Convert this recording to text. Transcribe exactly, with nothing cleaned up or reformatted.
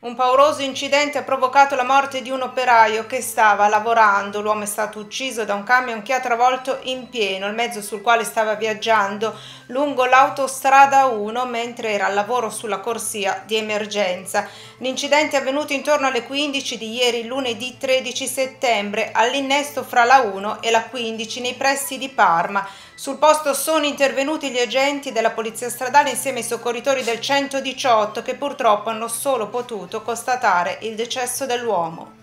Un pauroso incidente ha provocato la morte di un operaio che stava lavorando. L'uomo è stato ucciso da un camion che ha travolto in pieno il mezzo sul quale stava viaggiando lungo l'autostrada uno mentre era al lavoro sulla corsia di emergenza. L'incidente è avvenuto intorno alle quindici di ieri, lunedì tredici settembre, all'innesto fra la uno e la quindici nei pressi di Parma. Sul posto sono intervenuti gli agenti della polizia stradale insieme ai soccorritori del centodiciotto che purtroppo hanno solo potuto constatare il decesso dell'uomo.